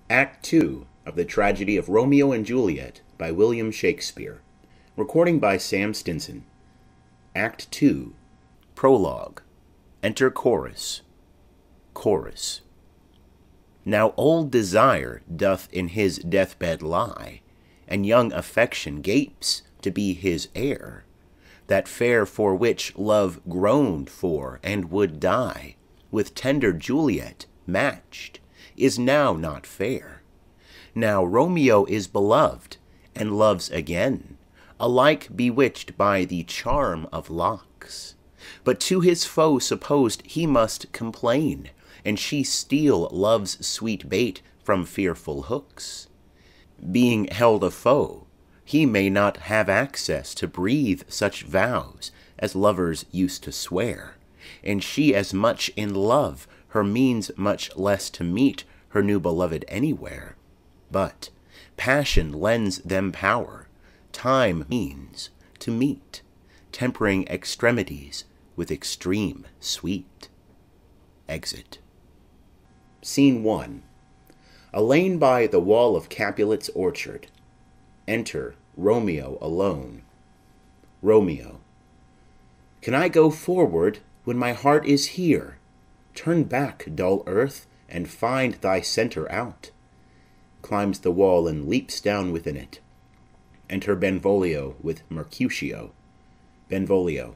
Act 2 of the tragedy of Romeo and Juliet by William Shakespeare. Recording by Sam Stinson. Act 2. Prologue. Enter Chorus. Chorus. Now old Desire doth in his deathbed lie, and young Affection gapes to be his heir. That fair for which Love groaned for and would die, with tender Juliet matched, is now not fair. Now Romeo is beloved, and loves again, alike bewitched by the charm of locks. But to his foe supposed he must complain, and she steal love's sweet bait from fearful hooks. Being held a foe, he may not have access to breathe such vows as lovers used to swear, and she as much in love, her means much less to meet her new beloved anywhere. But passion lends them power, time means to meet, tempering extremities with extreme sweet. Exit. Scene 1. A lane by the wall of Capulet's orchard. Enter Romeo alone. Romeo. Can I go forward when my heart is here? Turn back, dull earth, and find thy centre out. Climbs the wall and leaps down within it. Enter Benvolio with Mercutio. Benvolio.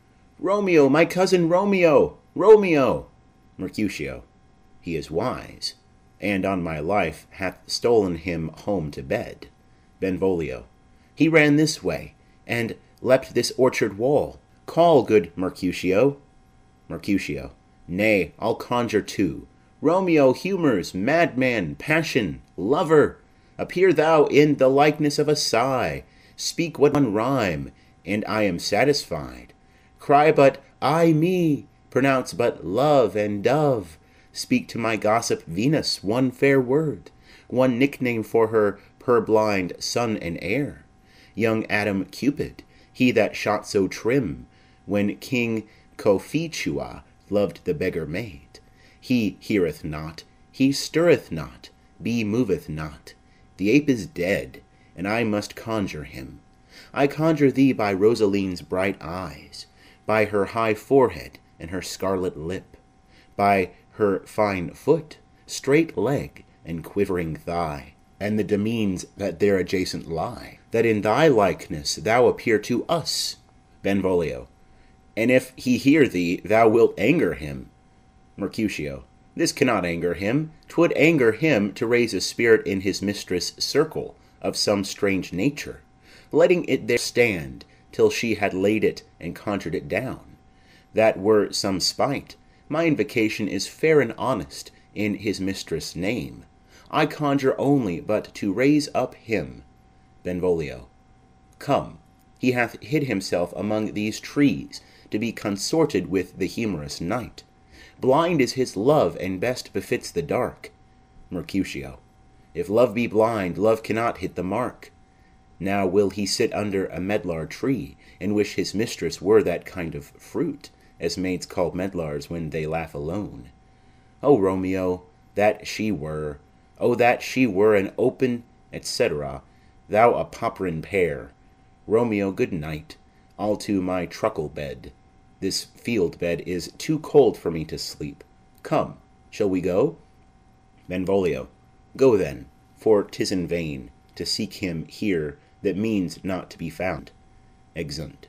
Romeo, my cousin Romeo! Romeo! Mercutio. He is wise, and on my life hath stolen him home to bed. Benvolio. He ran this way, and leapt this orchard wall. Call, good Mercutio. Mercutio. Nay, I'll conjure too. Romeo, humours, madman, passion, lover, appear thou in the likeness of a sigh. Speak what one rhyme, and I am satisfied. Cry but I me, pronounce but love and dove. Speak to my gossip Venus one fair word, one nickname for her purblind son and heir. Young Adam Cupid, he that shot so trim, when King Cophetua loved the beggar maid. He heareth not, he stirreth not, bee moveth not. The ape is dead, and I must conjure him. I conjure thee by Rosaline's bright eyes, by her high forehead and her scarlet lip, by her fine foot, straight leg, and quivering thigh, and the demesnes that there adjacent lie, that in thy likeness thou appear to us. Benvolio. And if he hear thee, thou wilt anger him. Mercutio. This cannot anger him. 'Twould anger him to raise a spirit in his mistress' circle of some strange nature, letting it there stand till she had laid it and conjured it down. That were some spite. My invocation is fair and honest in his mistress' name. I conjure only but to raise up him. Benvolio. Come, he hath hid himself among these trees, to be consorted with the humorous night. Blind is his love, and best befits the dark. Mercutio. If love be blind, love cannot hit the mark. Now will he sit under a medlar tree, and wish his mistress were that kind of fruit, as maids call medlars when they laugh alone. O Romeo, that she were, O that she were an open, etc., thou a popperin pear. Romeo, good night, I'll to my truckle bed. This field bed is too cold for me to sleep. Come, shall we go? Benvolio. Go then, for 'tis in vain to seek him here that means not to be found. Exeunt.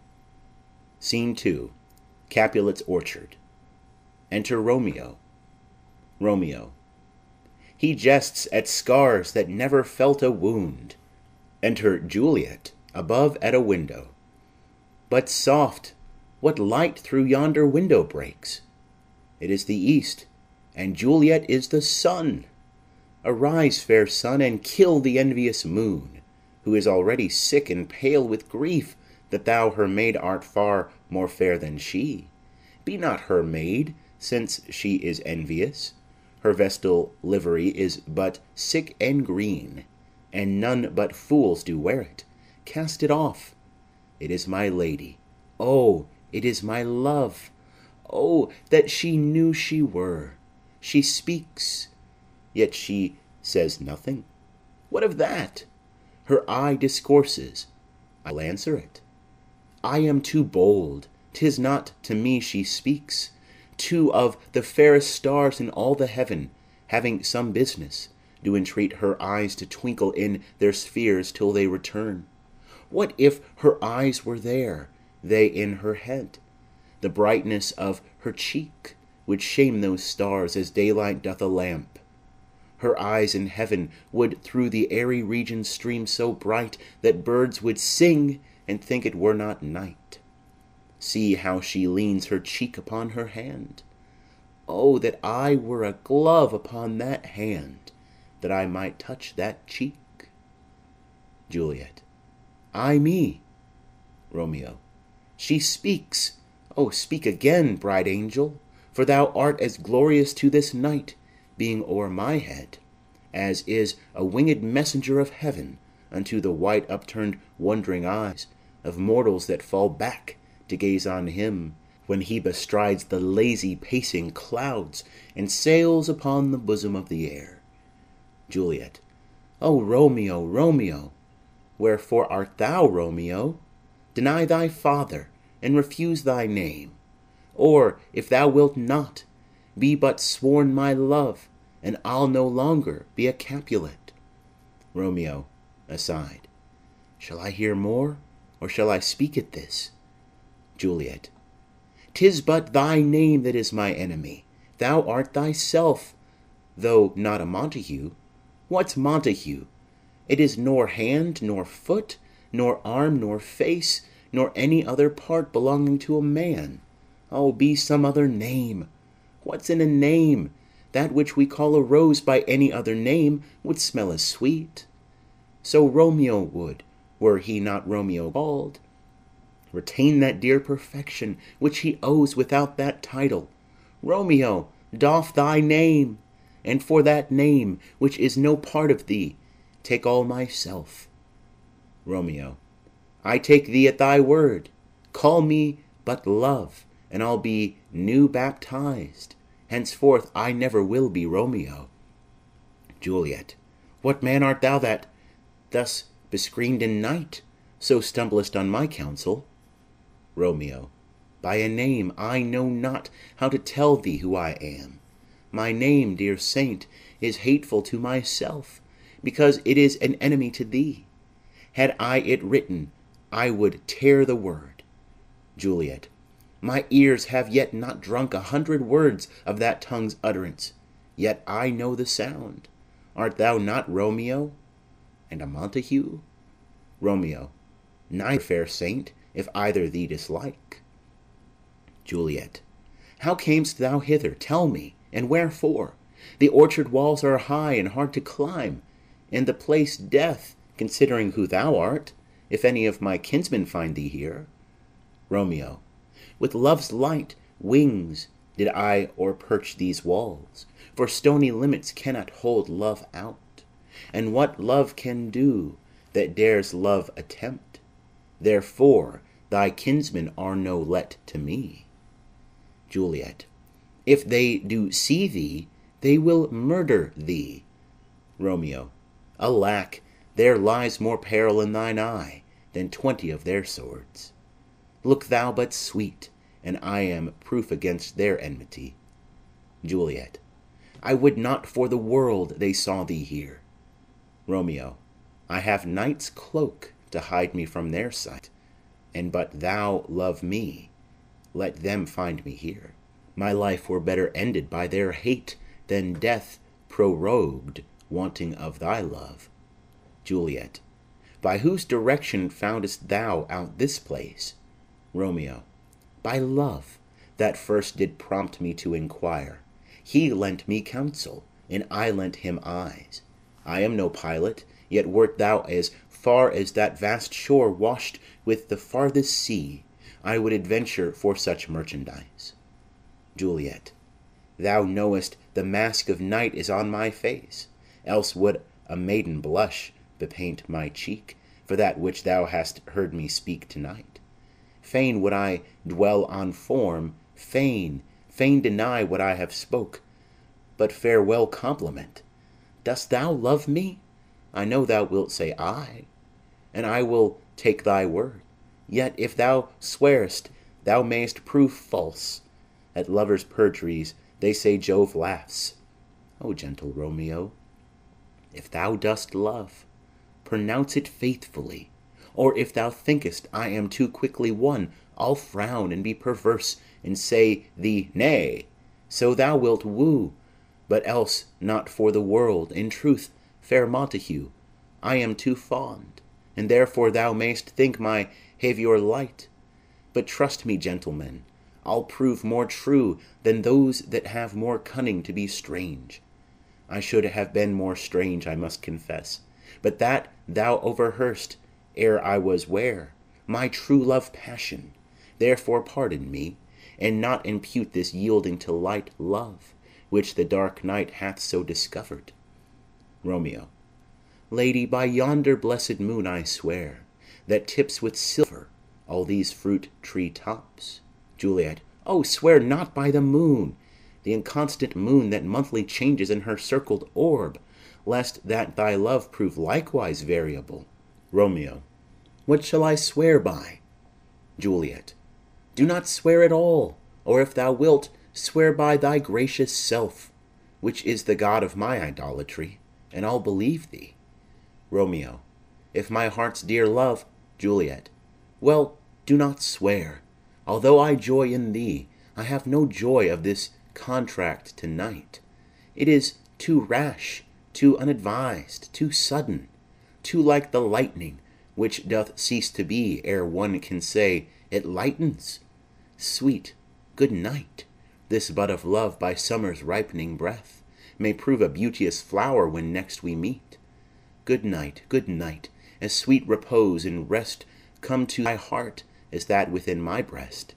Scene 2. Capulet's orchard. Enter Romeo. Romeo. He jests at scars that never felt a wound. Enter Juliet, above at a window. But soft, what light through yonder window breaks? It is the east, and Juliet is the sun. Arise, fair sun, and kill the envious moon, who is already sick and pale with grief that thou her maid art far more fair than she. Be not her maid, since she is envious. Her vestal livery is but sick and green, and none but fools do wear it. Cast it off. It is my lady. Oh, it is my love. Oh, that she knew she were. She speaks, yet she says nothing. What of that? Her eye discourses. I'll answer it. I am too bold. 'Tis not to me she speaks. Two of the fairest stars in all the heaven, having some business, do entreat her eyes to twinkle in their spheres till they return. What if her eyes were there, they in her head? The brightness of her cheek would shame those stars as daylight doth a lamp. Her eyes in heaven would through the airy region stream so bright that birds would sing and think it were not night. See how she leans her cheek upon her hand. Oh, that I were a glove upon that hand, that I might touch that cheek. Juliet. Ay me. Romeo. She speaks. Oh, speak again, bride angel, for thou art as glorious to this night, being o'er my head, as is a winged messenger of heaven unto the white upturned wondering eyes of mortals that fall back to gaze on him when he bestrides the lazy pacing clouds and sails upon the bosom of the air. Juliet. O Romeo, Romeo! Wherefore art thou, Romeo? Deny thy father, and refuse thy name. Or, if thou wilt not, be but sworn my love, and I'll no longer be a Capulet. Romeo, aside. Shall I hear more, or shall I speak at this? Juliet. 'Tis but thy name that is my enemy. Thou art thyself, though not a Montague. What's Montague? It is nor hand, nor foot, nor arm, nor face, nor any other part belonging to a man. Oh, be some other name. What's in a name? That which we call a rose by any other name would smell as sweet. So Romeo would, were he not Romeo called. Retain that dear perfection which he owes without that title. Romeo, doff thy name, and for that name, which is no part of thee, take all myself. Romeo. I take thee at thy word. Call me but love, and I'll be new baptized. Henceforth I never will be Romeo. Juliet. What man art thou that, thus bescreened in night, so stumblest on my counsel? Romeo. By a name I know not how to tell thee who I am. My name, dear saint, is hateful to myself, because it is an enemy to thee. Had I it written, I would tear the word. Juliet. My ears have yet not drunk 100 words of that tongue's utterance, yet I know the sound. Art thou not Romeo, and a Montague? Romeo. Neither, fair saint, if either thee dislike. Juliet. How camest thou hither? Tell me, and wherefore? The orchard walls are high and hard to climb, and the place death, considering who thou art, if any of my kinsmen find thee here. Romeo. With love's light wings did I o'erperch these walls, for stony limits cannot hold love out. And what love can do that dares love attempt? Therefore thy kinsmen are no let to me. Juliet. If they do see thee, they will murder thee. Romeo. Alack, there lies more peril in thine eye than 20 of their swords. Look thou but sweet, and I am proof against their enmity. Juliet. I would not for the world they saw thee here. Romeo. I have night's cloak to hide me from their sight, and but thou love me, let them find me here. My life were better ended by their hate than death prorogued, wanting of thy love. Juliet. By whose direction foundest thou out this place? Romeo. By love, that first did prompt me to inquire. He lent me counsel, and I lent him eyes. I am no pilot, yet wert thou as far as that vast shore washed with the farthest sea, I would adventure for such merchandise. Juliet. Thou knowest the mask of night is on my face, else would a maiden blush bepaint my cheek for that which thou hast heard me speak tonight. Fain would I dwell on form, fain deny what I have spoke, but farewell compliment. Dost thou love me? I know thou wilt say ay, and I will take thy word. Yet if thou swearest, thou mayst prove false. At lovers' perjuries they say Jove laughs. O gentle Romeo, if thou dost love, pronounce it faithfully. Or if thou thinkest I am too quickly won, I'll frown and be perverse, and say thee nay. So thou wilt woo, but else not for the world. In truth, fair Montague, I am too fond, and therefore thou mayst think my haviour light. But trust me, gentlemen, I'll prove more true than those that have more cunning to be strange. I should have been more strange, I must confess, but that thou overheardst, ere I was ware, my true love passion. Therefore pardon me, and not impute this yielding to light love, which the dark night hath so discovered. Romeo. Lady, by yonder blessed moon I swear, that tips with silver all these fruit tree tops. Juliet. Oh, swear not by the moon, the inconstant moon that monthly changes in her circled orb, lest that thy love prove likewise variable. Romeo. What shall I swear by? Juliet. Do not swear at all, or if thou wilt, swear by thy gracious self, which is the god of my idolatry, and I'll believe thee. Romeo. If my heart's dear love. Juliet. Well, do not swear. Although I joy in thee, I have no joy of this contract to-night. It is too rash, too unadvised, too sudden, too like the lightning, which doth cease to be ere one can say it lightens. Sweet, good night. This bud of love by summer's ripening breath may prove a beauteous flower when next we meet. Good night, as sweet repose and rest come to thy heart as that within my breast.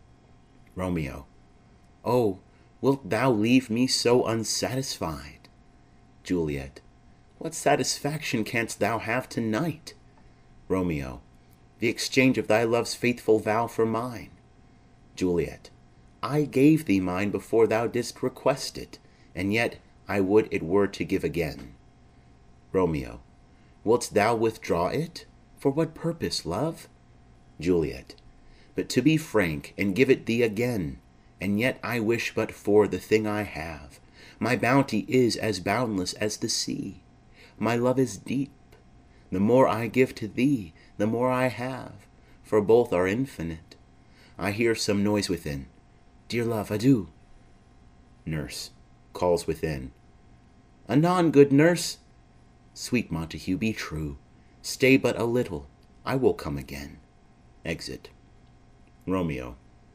Romeo. Oh, wilt thou leave me so unsatisfied? Juliet. What satisfaction canst thou have to-night? Romeo. The exchange of thy love's faithful vow for mine. Juliet. I gave thee mine before thou didst request it, and yet I would it were to give again. Romeo. Wilt thou withdraw it? For what purpose, love? Juliet. But to be frank, and give it thee again, and yet I wish but for the thing I have. My bounty is as boundless as the sea. My love is deep. The more I give to thee, the more I have, for both are infinite. I hear some noise within. Dear love, adieu. Nurse calls within. Anon, good nurse. Sweet Montague, be true. Stay but a little, I will come again. Exit. Romeo.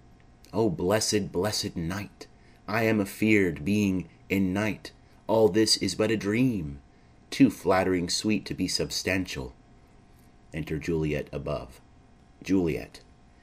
O blessed, blessed night! I am afeard, being in night, all this is but a dream, too flattering sweet to be substantial. Enter Juliet above. Juliet.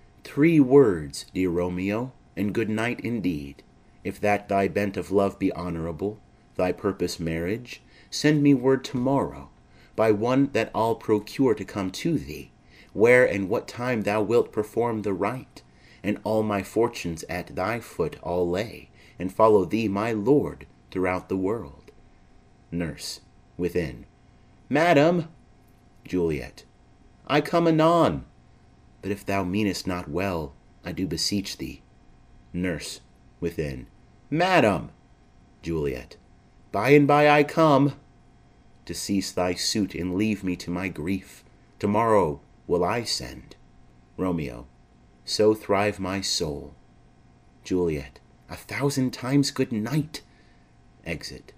3 words, dear Romeo, and good night indeed. If that thy bent of love be honourable, thy purpose marriage, send me word to-morrow, by one that I'll procure to come to thee, where and what time thou wilt perform the rite, and all my fortunes at thy foot I'll lay, and follow thee, my lord, throughout the world. Nurse, within. Madam! Juliet. I come anon. But if thou meanest not well, I do beseech thee. Nurse, within. Madam! Juliet. By and by I come. To cease thy suit and leave me to my grief, to-morrow will I send. Romeo. So thrive my soul. Juliet. 1,000 times good night. Exit.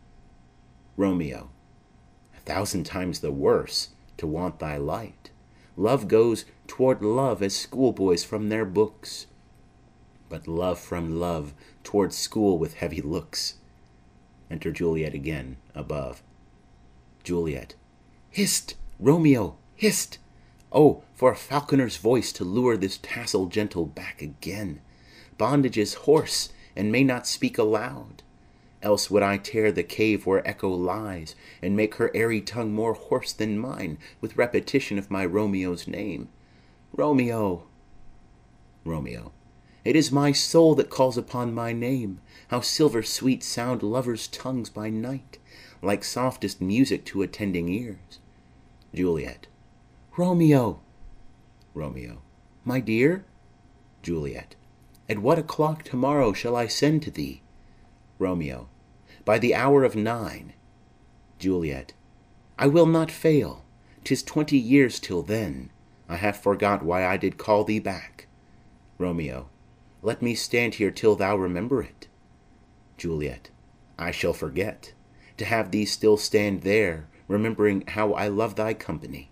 Romeo. 1,000 times the worse to want thy light. Love goes toward love as schoolboys from their books, but love from love toward school with heavy looks. Enter Juliet again, above. Juliet. Hist, Romeo, hist! Oh, for a falconer's voice to lure this tassel gentle back again. Bondage is hoarse, and may not speak aloud. Else would I tear the cave where echo lies, and make her airy tongue more hoarse than mine, with repetition of my Romeo's name. Romeo! Romeo. It is my soul that calls upon my name. How silver-sweet sound lovers' tongues by night, like softest music to attending ears. Juliet. Romeo! Romeo. My dear? Juliet. At what o'clock to-morrow shall I send to thee? Romeo. By the hour of 9. Juliet. I will not fail. 'Tis 20 years till then. I have forgot why I did call thee back. Romeo. Let me stand here till thou remember it. Juliet. I shall forget, to have thee still stand there, remembering how I love thy company.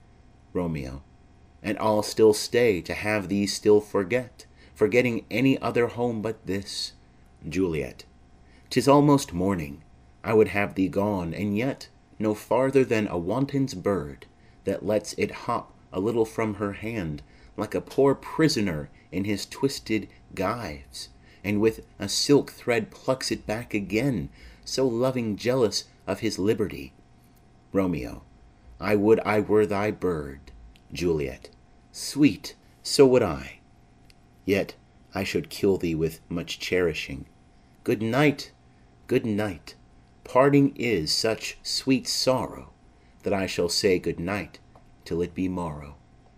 Romeo. And I'll still stay, to have thee still forget, forgetting any other home but this. Juliet. 'Tis almost morning. I would have thee gone, and yet no farther than a wanton's bird, that lets it hop a little from her hand, like a poor prisoner in his twisted gyves, and with a silk thread plucks it back again, so loving jealous of his liberty. Romeo. I would I were thy bird. Juliet. Sweet, so would I. Yet I should kill thee with much cherishing. Good night, good night. Parting is such sweet sorrow, that I shall say good night till it be morrow.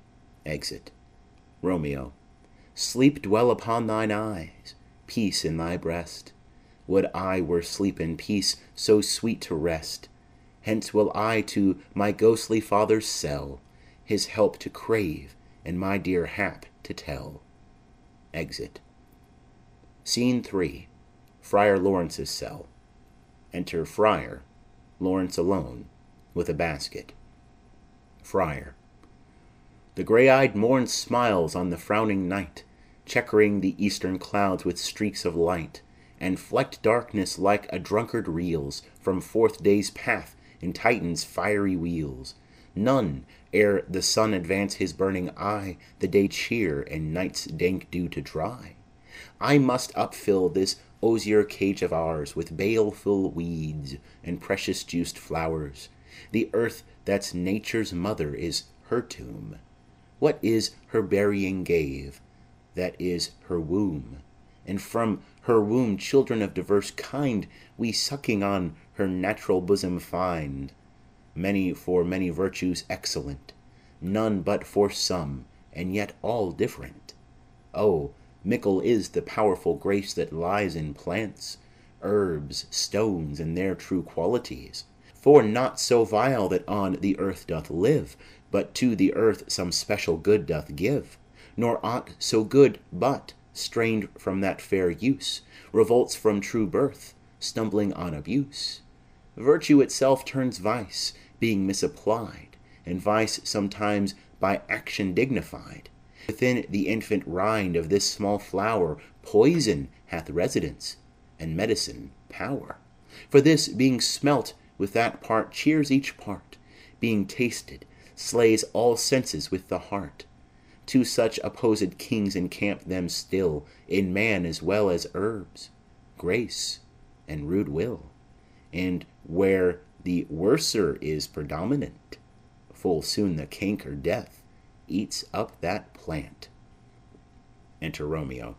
Exit. Romeo. Sleep dwell upon thine eyes, peace in thy breast. Would I were sleep and peace, so sweet to rest. Hence will I to my ghostly father's cell, his help to crave, and my dear hap to tell. Exit. Scene 3. Friar Lawrence's cell. Enter Friar, Lawrence alone, with a basket. Friar. The grey-eyed morn smiles on the frowning night, checkering the eastern clouds with streaks of light, and flecked darkness like a drunkard reels from forth day's path in Titan's fiery wheels. None, ere the sun advance his burning eye, the day cheer and night's dank dew to dry. I must upfill this osier cage of ours with baleful weeds and precious juiced flowers. The earth that's nature's mother is her tomb. What is her burying grave? That is her womb. And from her womb children of diverse kind we sucking on her natural bosom find. Many for many virtues excellent, none but for some, and yet all different. Oh, mickle is the powerful grace that lies in plants, herbs, stones, and their true qualities. For naught so vile that on the earth doth live, but to the earth some special good doth give. Nor aught so good but, strained from that fair use, revolts from true birth, stumbling on abuse. Virtue itself turns vice, being misapplied, and vice sometimes by action dignified. Within the infant rind of this small flower poison hath residence, and medicine power. For this, being smelt with that part, cheers each part, being tasted, slays all senses with the heart. Two such opposed kings encamp them still, in man as well as herbs, grace and rude will. And where the worser is predominant, full soon the canker death eats up that plant. Enter Romeo.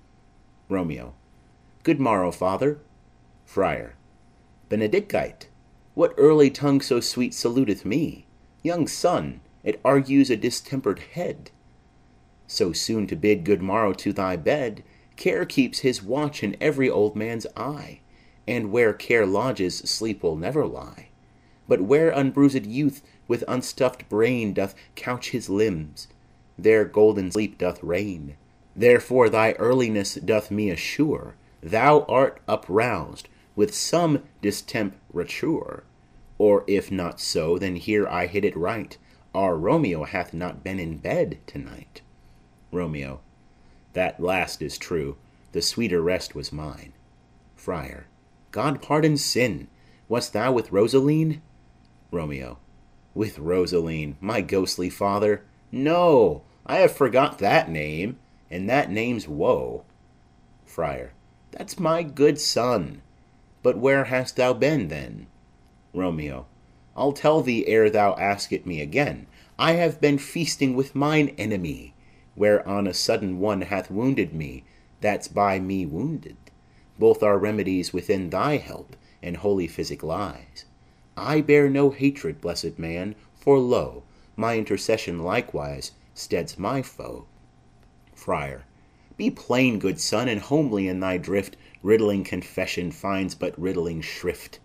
Romeo. Good morrow, father. Friar. Benedicite, what early tongue so sweet saluteth me? Young son, it argues a distempered head. So soon to bid good morrow to thy bed, care keeps his watch in every old man's eye, and where care lodges sleep will never lie. But where unbruised youth with unstuffed brain doth couch his limbs, there golden sleep doth reign. Therefore thy earliness doth me assure thou art uproused with some distemperature. Or if not so, then here I hit it right. Our Romeo hath not been in bed to-night. Romeo. That last is true. The sweeter rest was mine. Friar. God pardon sin. Wast thou with Rosaline? Romeo. With Rosaline, my ghostly father? No, I have forgot that name, and that name's woe. Friar. That's my good son. But where hast thou been, then? Romeo. I'll tell thee ere thou ask it me again. I have been feasting with mine enemy, where on a sudden one hath wounded me, that's by me wounded. Both are remedies within thy help, and holy physic lies. I bear no hatred, blessed man, for lo, my intercession likewise steads my foe. Friar. Be plain, good son, and homely in thy drift. Riddling confession finds but riddling shrift.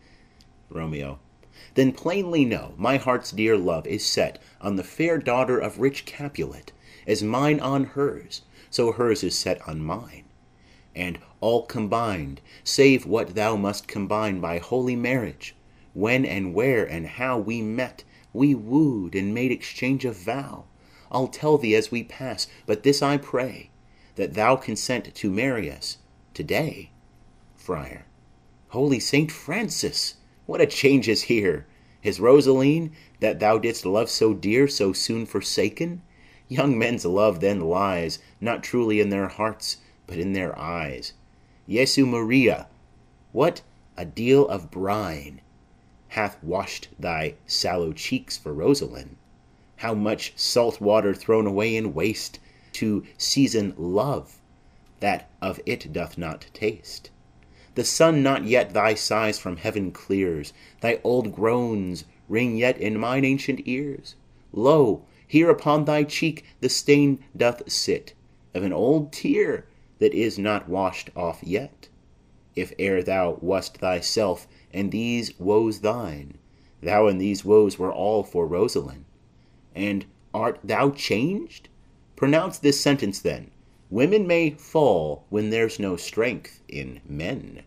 Romeo. Then plainly know, my heart's dear love is set on the fair daughter of rich Capulet, as mine on hers, so hers is set on mine. And all combined, save what thou must combine by holy marriage, when and where and how we met, we wooed and made exchange of vow, I'll tell thee as we pass, but this I pray, that thou consent to marry us today. Friar. Holy Saint Francis, what a change is here! Is Rosaline, that thou didst love so dear, so soon forsaken? Young men's love then lies, not truly in their hearts, but in their eyes. Jesu Maria, what a deal of brine hath washed thy sallow cheeks for Rosaline! How much salt water thrown away in waste, to season love that of it doth not taste! The sun not yet thy sighs from heaven clears, thy old groans ring yet in mine ancient ears. Lo, here upon thy cheek the stain doth sit of an old tear that is not washed off yet. If e'er thou wast thyself, and these woes thine, thou and these woes were all for Rosaline. And art thou changed? Pronounce this sentence then. Women may fall when there's no strength in men.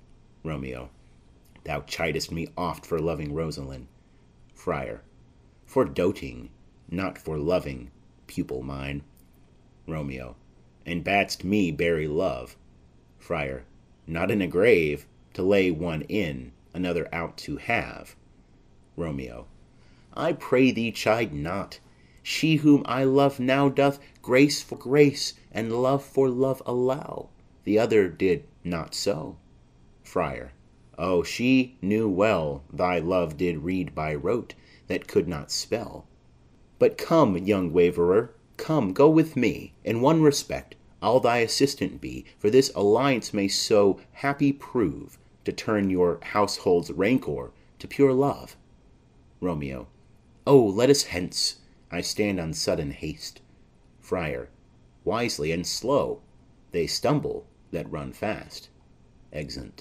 Romeo. Thou chidest me oft for loving Rosaline. Friar. For doting, not for loving, pupil mine. Romeo. And bad'st me bury love. Friar. Not in a grave, to lay one in, another out to have. Romeo. I pray thee chide not. She whom I love now doth grace for grace and love for love allow. The other did not so. Friar. Oh, she knew well thy love did read by rote that could not spell. But come, young waverer, come, go with me. In one respect I'll thy assistant be, for this alliance may so happy prove to turn your household's rancour to pure love. Romeo. Oh, let us hence. I stand on sudden haste. Friar. Wisely and slow. They stumble that run fast. Exeunt.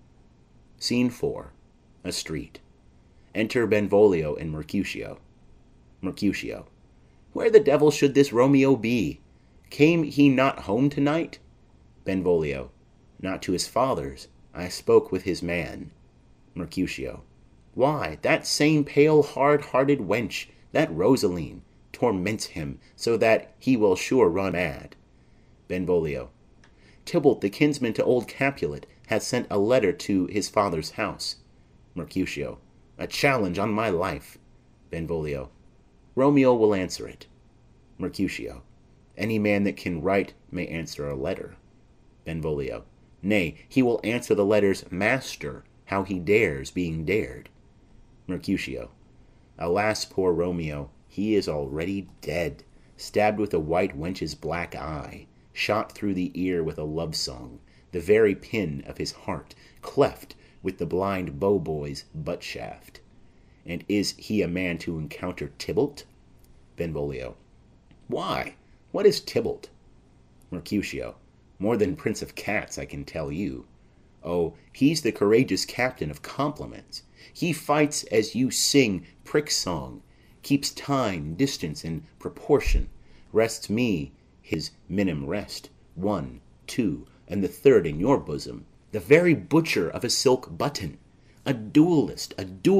Scene 4. A street. Enter Benvolio and Mercutio. Mercutio. Where the devil should this Romeo be? Came he not home tonight? Benvolio. Not to his father's. I spoke with his man. Mercutio. Why, that same pale hard-hearted wench, that Rosaline, torments him so that he will sure run mad. Benvolio. Tybalt, the kinsman to old Capulet, hath sent a letter to his father's house. Mercutio. A challenge on my life. Benvolio. Romeo will answer it. Mercutio. Any man that can write may answer a letter. Benvolio. Nay, he will answer the letter's master, how he dares, being dared. Mercutio. Alas, poor Romeo, he is already dead, stabbed with a white wench's black eye, shot through the ear with a love-song, the very pin of his heart cleft with the blind bow-boy's butt-shaft. And is he a man to encounter Tybalt? Benvolio. Why, what is Tybalt? Mercutio. More than Prince of Cats, I can tell you. Oh, he's the courageous captain of compliments. He fights as you sing prick-song, keeps time, distance, and proportion, rests me his minim rest, 1, 2, and the third in your bosom, the very butcher of a silk button, a duellist,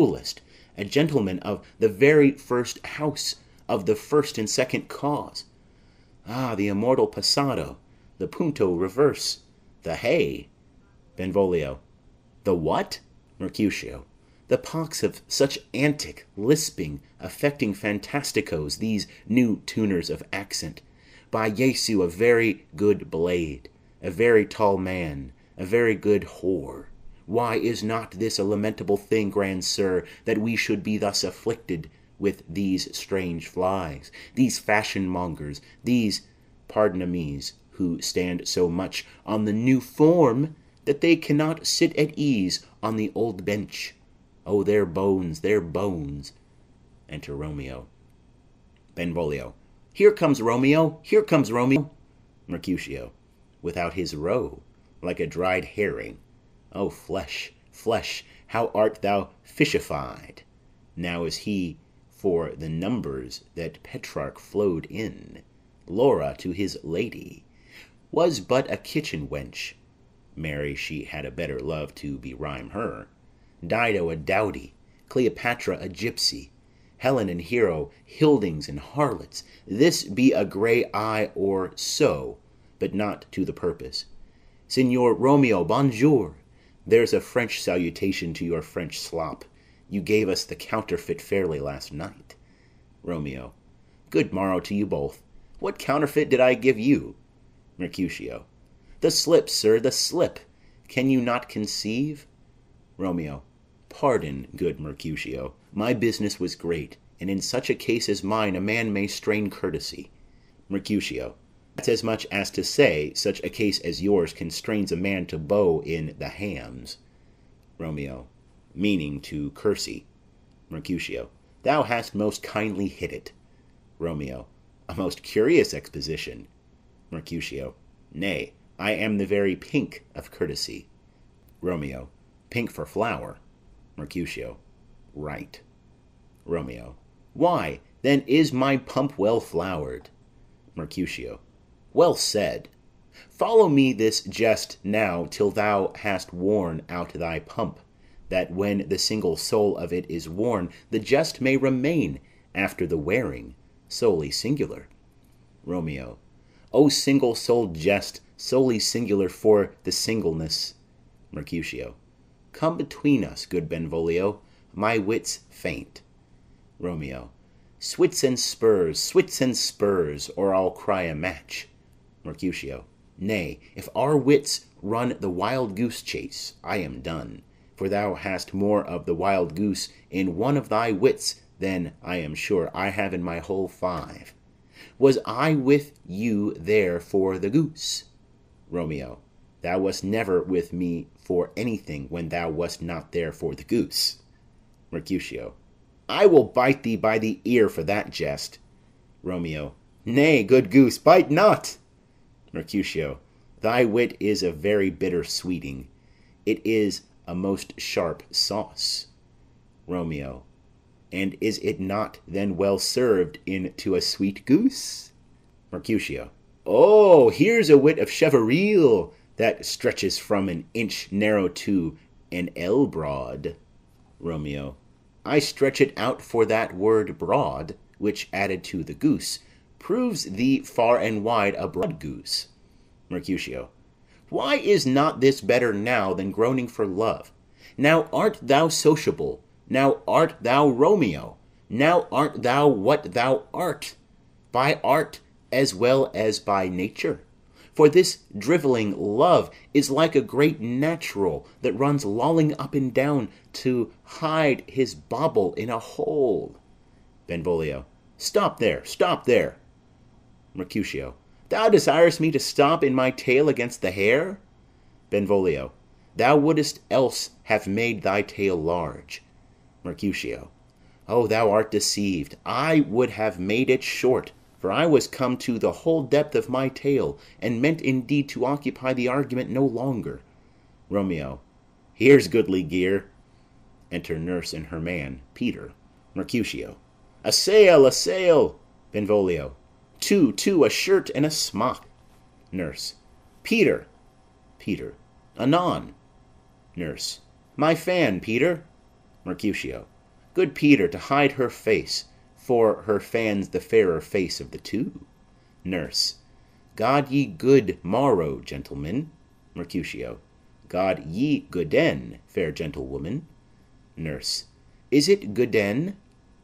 a gentleman of the very first house, of the first and second cause. Ah, the immortal passado, the punto reverse, the hay. Benvolio. The what? Mercutio. The pox of such antic, lisping, affecting fantasticos, these new tuners of accent. By Jesu, a very good blade, a very tall man, a very good whore. Why is not this a lamentable thing, grand sir, that we should be thus afflicted with these strange flies, these fashion-mongers, these pardonamese, who stand so much on the new form that they cannot sit at ease on the old bench. O their bones, their bones. Enter Romeo. Benvolio. Here comes Romeo, here comes Romeo. Mercutio. Without his roe, like a dried herring. O flesh, flesh, how art thou fishified! Now is he for the numbers that Petrarch flowed in. Laura to his lady was but a kitchen wench. Mary, she had a better love to berhyme her. Dido a dowdy, Cleopatra a gypsy, Helen and Hero hildings and harlots. This be a grey eye or so, but not to the purpose. Signor Romeo, bonjour. There's a French salutation to your French slop. You gave us the counterfeit fairly last night. Romeo. Good morrow to you both. What counterfeit did I give you? Mercutio. The slip, sir, the slip. Can you not conceive? Romeo. Pardon, good Mercutio. My business was great, and in such a case as mine a man may strain courtesy. Mercutio. That's as much as to say such a case as yours constrains a man to bow in the hams. Romeo. Meaning to Cursy. Mercutio. Thou hast most kindly hit it. Romeo. A most curious exposition. Mercutio. Nay, I am the very pink of courtesy. Romeo. Pink for flower. Mercutio. Right. Romeo. Why, then is my pump well flowered? Mercutio. Well said. Follow me this jest now till thou hast worn out thy pump, that when the single soul of it is worn, the jest may remain after the wearing, solely singular. Romeo. O single-souled jest, solely singular for the singleness. Mercutio. Come between us, good Benvolio, my wits faint. Romeo. Swits and spurs, or I'll cry a match. Mercutio. Nay, if our wits run the wild goose chase, I am done, for thou hast more of the wild goose in one of thy wits than I am sure I have in my whole 5. Was I with you there for the goose? Romeo. Thou wast never with me for anything when thou wast not there for the goose. Mercutio. I will bite thee by the ear for that jest. Romeo. Nay, good goose, bite not. Mercutio. Thy wit is a very bitter sweeting. It is a most sharp sauce. Romeo. And is it not then well served into a sweet goose? Mercutio. Oh, here's a wit of Cheveril that stretches from an inch narrow to an ell broad. Romeo. I stretch it out for that word broad, which added to the goose proves thee far and wide a broad goose. Mercutio. Why is not this better now than groaning for love? Now art thou sociable, now art thou Romeo, now art thou what thou art, by art as well as by nature. For this drivelling love is like a great natural that runs lolling up and down to hide his bauble in a hole. Benvolio. Stop there, stop there. Mercutio. Thou desirest me to stop in my tail against the hair? Benvolio. Thou wouldest else have made thy tail large. Mercutio. O, thou art deceived. I would have made it short, for I was come to the whole depth of my tale, and meant indeed to occupy the argument no longer. Romeo. Here's goodly gear. Enter Nurse and her man, Peter. Mercutio. A sail, a sail. Benvolio. Two, a shirt and a smock. Nurse. Peter. Peter. Anon. Nurse. My fan, Peter. Mercutio. Good Peter, to hide her face, for her fan's the fairer face of the two. Nurse. God ye good morrow, gentlemen. Mercutio. God ye gooden, fair gentlewoman. Nurse. Is it gooden?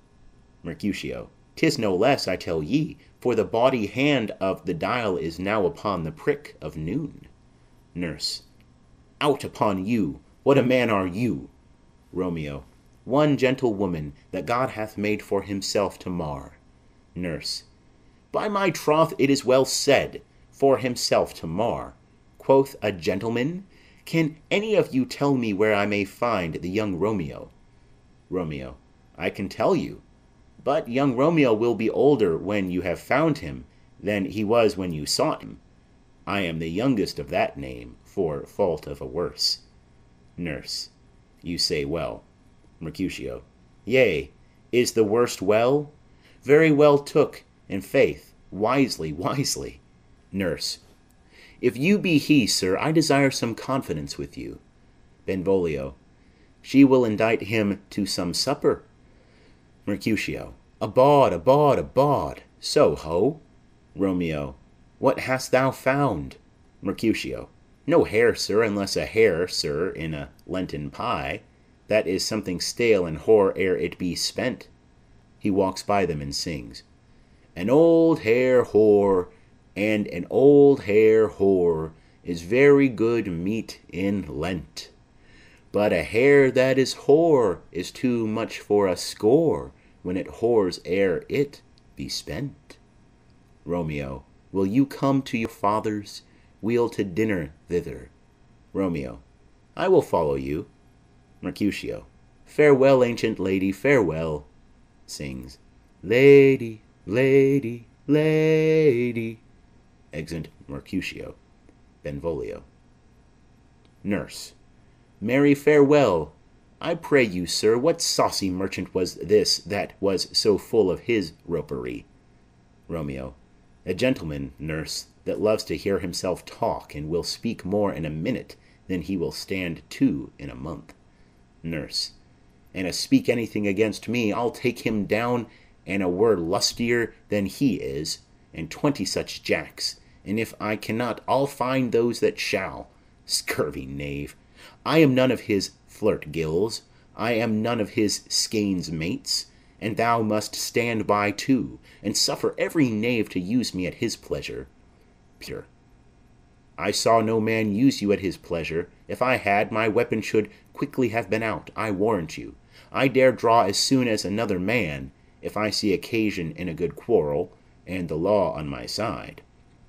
Mercutio. 'Tis no less, I tell ye, for the bawdy hand of the dial is now upon the prick of noon. Nurse. Out upon you! What a man are you? Romeo. One gentlewoman that God hath made for himself to mar. Nurse. By my troth, it is well said, for himself to mar. Quoth a gentleman, can any of you tell me where I may find the young Romeo? Romeo. I can tell you, but young Romeo will be older when you have found him than he was when you sought him. I am the youngest of that name, for fault of a worse. Nurse. You say well. Mercutio. Yea, is the worst well? Very well took, in faith, wisely, wisely. Nurse. If you be he, sir, I desire some confidence with you. Benvolio. She will indite him to some supper. Mercutio. Abawd, abawd, abawd. So, ho. Romeo. What hast thou found? Mercutio. No hare, sir, unless a hare, sir, in a Lenten pie. That is something stale and hoar ere it be spent. He walks by them and sings. An old hare whore, and an old hare whore is very good meat in Lent. But a hare that is whore is too much for a score when it whores ere it be spent. Romeo. Will you come to your father's? We'll to dinner thither. Romeo. I will follow you. Mercutio. Farewell, ancient lady, farewell. Sings. Lady, lady, lady. Exeunt Mercutio. Benvolio. Nurse. Marry, farewell. I pray you, sir, what saucy merchant was this that was so full of his ropery? Romeo. A gentleman, nurse, that loves to hear himself talk, and will speak more in a minute than he will stand to in a month. Nurse. And a speak anything against me, I'll take him down and a word lustier than he is, and 20 such jacks, and if I cannot, I'll find those that shall. Scurvy knave. I am none of his flirt gills, I am none of his skeins mates, and thou must stand by too, and suffer every knave to use me at his pleasure. Peter. I saw no man use you at his pleasure. If I had, my weapon should quickly have been out, I warrant you. I dare draw as soon as another man, if I see occasion in a good quarrel, and the law on my side.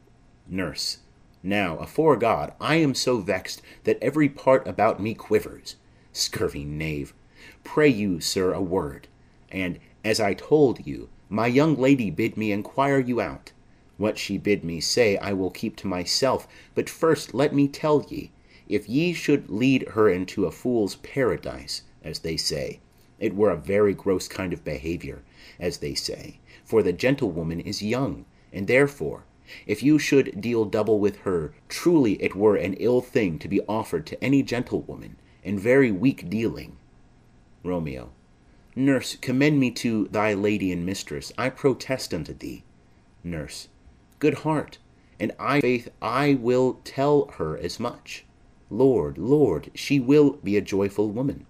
Nurse. Now, afore God, I am so vexed that every part about me quivers. Scurvy knave. Pray you, sir, a word. And, as I told you, my young lady bid me enquire you out. What she bid me say I will keep to myself, but first let me tell ye, if ye should lead her into a fool's paradise, as they say, it were a very gross kind of behaviour, as they say, for the gentlewoman is young, and therefore, if you should deal double with her, truly it were an ill thing to be offered to any gentlewoman, and very weak dealing. Romeo. Nurse, commend me to thy lady and mistress, I protest unto thee. Nurse. Good heart, and faith I will tell her as much. Lord, Lord, she will be a joyful woman.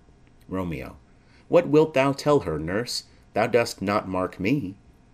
Romeo. What wilt thou tell her, nurse? Thou dost not mark me.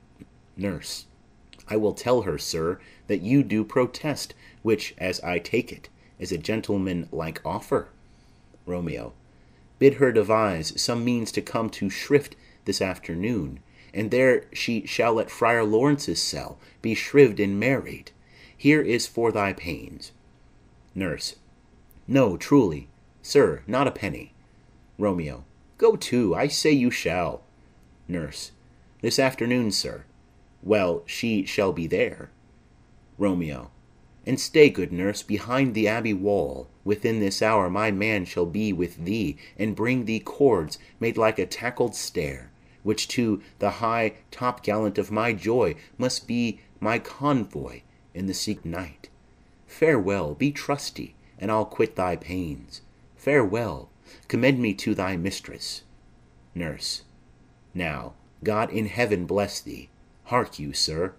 Nurse. I will tell her, sir, that you do protest, which, as I take it, is a gentleman-like offer. Romeo. Bid her devise some means to come to Shrift this afternoon, and there she shall at Friar Lawrence's cell be shrived and married. Here is for thy pains. Nurse. No, truly, sir, not a penny. Romeo. Go to, I say you shall. Nurse. This afternoon, sir. Well, she shall be there. Romeo. And stay, good nurse, behind the abbey wall. Within this hour my man shall be with thee, and bring thee cords made like a tackled stair, which to the high top-gallant of my joy must be my convoy in the secret night. Farewell, be trusty, and I'll quit thy pains. Farewell, commend me to thy mistress. Nurse. Now, God in heaven bless thee. Hark you, sir.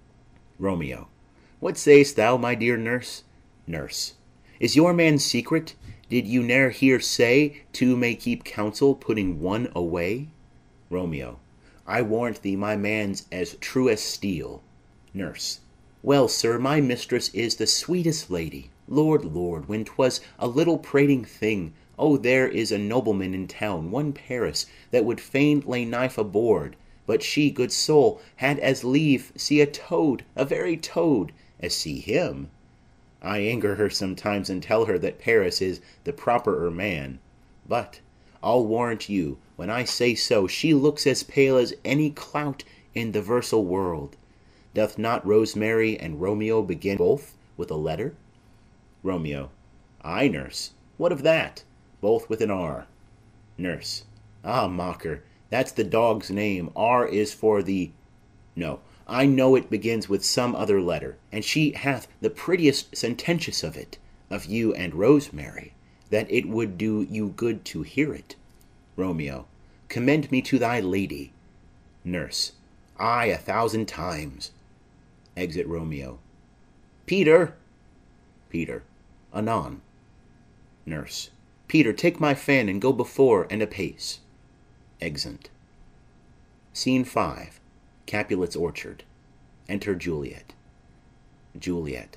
Romeo. What say'st thou, my dear nurse? Nurse. Is your man secret? Did you ne'er hear say, two may keep counsel, putting one away? Romeo. I warrant thee my man's as true as steel. Nurse. Well, sir, my mistress is the sweetest lady. Lord, Lord, when 'twas a little prating thing, oh, there is a nobleman in town, one Paris, that would fain lay knife aboard, But she, good soul, had as lieve see a toad, a very toad, as see him. I anger her sometimes, and tell her that Paris is the properer man. But I'll warrant you, when I say so, she looks as pale as any clout in the versal world. Doth not Rosemary and Romeo begin both with a letter? Romeo. Ay, nurse. What of that? Both with an R. Nurse. Ah, mocker, that's the dog's name. R is for the... No, I know it begins with some other letter, and she hath the prettiest sententious of it, of you and Rosemary, that it would do you good to hear it. Romeo. Commend me to thy lady. Nurse. Ay, 1,000 times. Exit Romeo. Peter. Peter. Anon. Nurse. Peter, take my fan, and go before and apace. Exeunt. Scene V. Capulet's orchard. Enter Juliet. Juliet.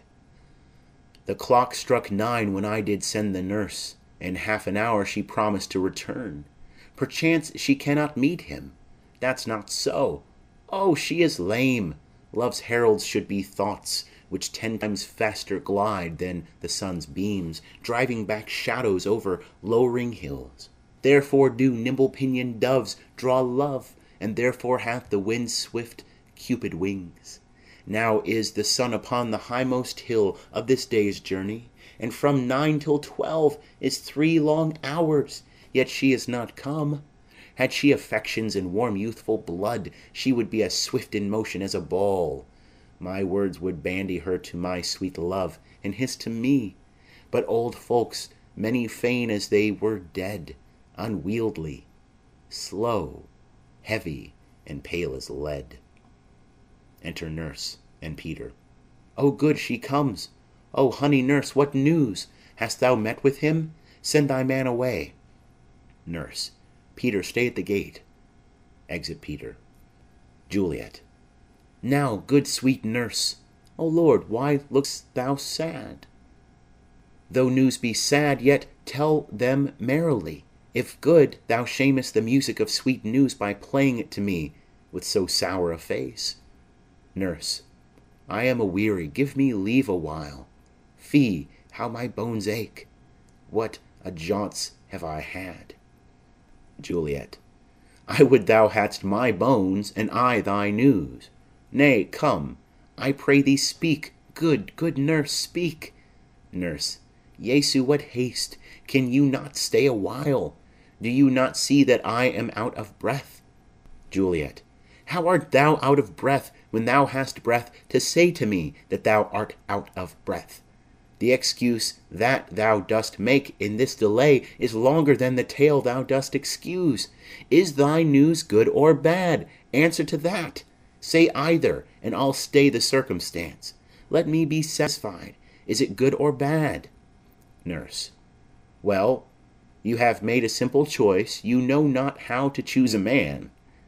The clock struck 9 when I did send the nurse. In half an hour she promised to return. Perchance she cannot meet him. That's not so. Oh, she is lame. Love's heralds should be thoughts which 10 times faster glide than the sun's beams, driving back shadows over lowering hills. Therefore do nimble-pinioned doves draw love, and therefore hath the wind swift Cupid wings. Now is the sun upon the highmost hill of this day's journey, and from 9 till 12 is 3 long hours, yet she is not come. Had she affections and warm youthful blood, she would be as swift in motion as a ball. My words would bandy her to my sweet love, and his to me. But old folks, many fain as they were dead, unwieldy, slow, heavy, and pale as lead. Enter Nurse and Peter. Oh, good, she comes. Oh, honey nurse, what news? Hast thou met with him? Send thy man away. Nurse. Peter, stay at the gate. Exit Peter. Juliet. Now, good sweet nurse. O Lord, why look'st thou sad? Though news be sad, yet tell them merrily. If good, thou shamest the music of sweet news by playing it to me with so sour a face. Nurse. I am a-weary, give me leave a while. Fie, how my bones ache! What a jaunts have I had! Juliet. I would thou hadst my bones, and I thy news. Nay, come, I pray thee speak, good nurse, speak. Nurse. Jesu, what haste! Can you not stay a while? Do you not see that I am out of breath? Juliet. How art thou out of breath, when thou hast breath to say to me that thou art out of breath? The excuse that thou dost make in this delay is longer than the tale thou dost excuse. Is thy news good or bad? Answer to that. Say either, and I'll stay the circumstance. Let me be satisfied. Is it good or bad? Nurse. Well, you have made a simple choice. You know not how to choose a man.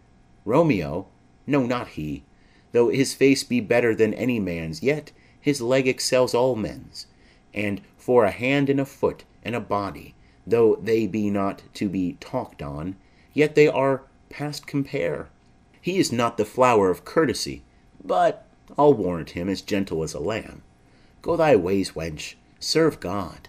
Romeo, no, not he. Though his face be better than any man's, yet his leg excels all men's. And for a hand and a foot and a body, though they be not to be talked on, yet they are past compare. He is not the flower of courtesy, but I'll warrant him as gentle as a lamb. Go thy ways, wench, serve God.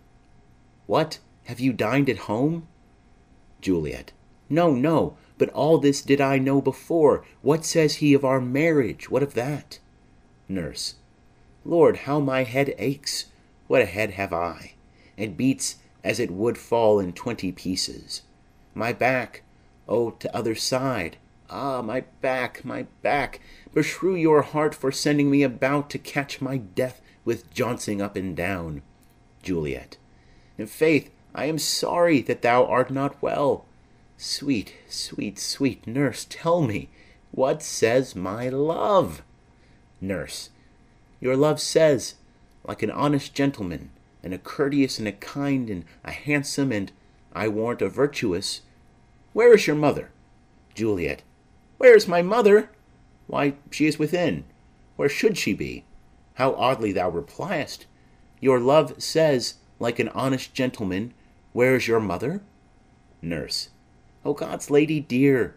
What, have you dined at home? Juliet. No, but all this did I know before. What says he of our marriage? What of that? Nurse. Lord, how my head aches! What a head have I! It beats as it would fall in 20 pieces. My back, oh, to other side. Ah, my back, my back! Beshrew your heart for sending me about to catch my death with jouncing up and down. Juliet. In faith, I am sorry that thou art not well. Sweet, sweet, sweet nurse, tell me, what says my love? Nurse. Your love says, like an honest gentleman, and a courteous and a kind and a handsome and, I warrant, a virtuous. Where is your mother? Juliet. Where is my mother? Why, she is within. Where should she be? How oddly thou repliest! Your love says, like an honest gentleman, where is your mother? Nurse. O God's lady dear,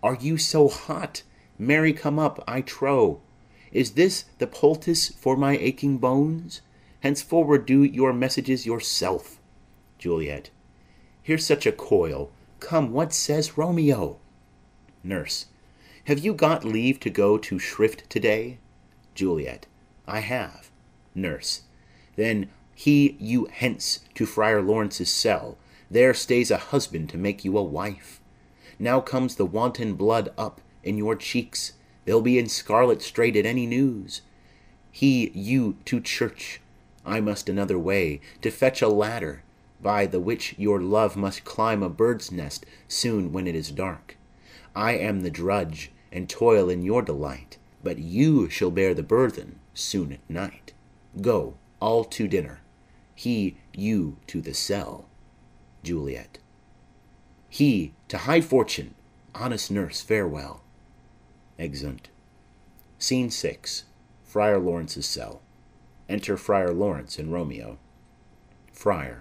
Are you so hot? Marry, come up, I trow. Is this the poultice for my aching bones? Henceforward do your messages yourself. Juliet. Here's such a coil. Come, what says Romeo? Nurse. Have you got leave to go to shrift to-day? Juliet. I have. Nurse. Then hie you hence to Friar Lawrence's cell. There stays a husband to make you a wife. Now comes the wanton blood up in your cheeks. They'll be in scarlet straight at any news. Hie you to church. I must another way, to fetch a ladder, by the which your love must climb a bird's nest soon when it is dark. I am the drudge, and toil in your delight, but you shall bear the burthen soon at night. Go, all to dinner. Hie you to the cell. Juliet. He to high fortune. Honest nurse, farewell. Exeunt. Scene 6. Friar Lawrence's cell. Enter Friar Lawrence and Romeo. Friar.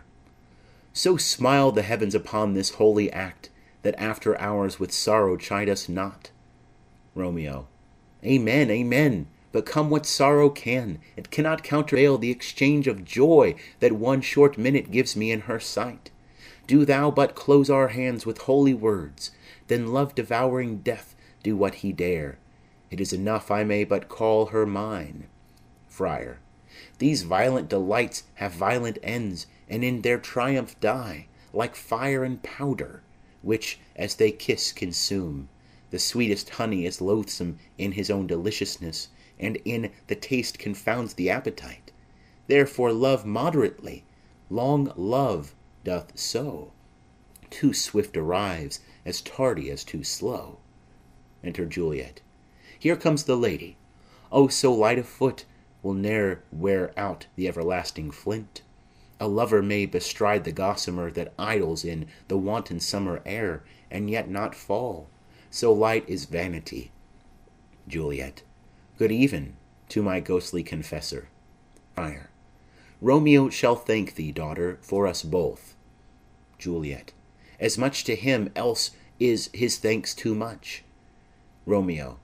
So smile the heavens upon this holy act, that after hours with sorrow chide us not. Romeo. Amen, amen. But come what sorrow can, it cannot countervail the exchange of joy that one short minute gives me in her sight. Do thou but close our hands with holy words, then love-devouring death do what he dare. It is enough I may but call her mine. Friar. These violent delights have violent ends, and in their triumph die, like fire and powder, which, as they kiss, consume. The sweetest honey is loathsome in his own deliciousness, and in the taste confounds the appetite. Therefore love moderately. Long love doth so. Too swift arrives, as tardy as too slow. Enter Juliet. Here comes the lady. O, so light of foot, will ne'er wear out the everlasting flint. A lover may bestride the gossamer that idles in the wanton summer air, and yet not fall. So light is vanity. Juliet. Good even to my ghostly confessor. Friar. Romeo shall thank thee, daughter, for us both. Juliet. As much to him, else is his thanks too much. Romeo.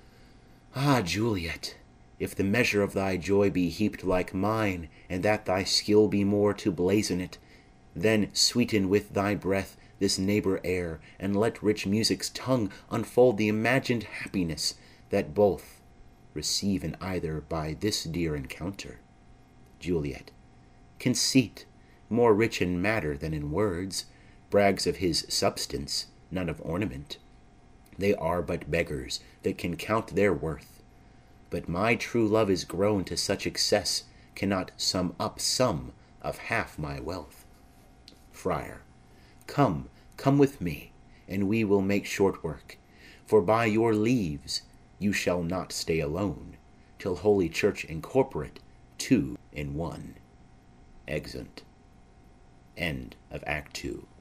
Ah, Juliet, if the measure of thy joy be heaped like mine, and that thy skill be more to blazon it, then sweeten with thy breath this neighbor air, and let rich music's tongue unfold the imagined happiness that both receive in either by this dear encounter. Juliet. Conceit, more rich in matter than in words, brags of his substance, none of ornament. They are but beggars that can count their worth. But my true love is grown to such excess, cannot sum up some of half my wealth. Friar. Come, come with me, and we will make short work, for by your leaves you shall not stay alone, till Holy Church incorporate two in one. Exeunt. End of Act 2.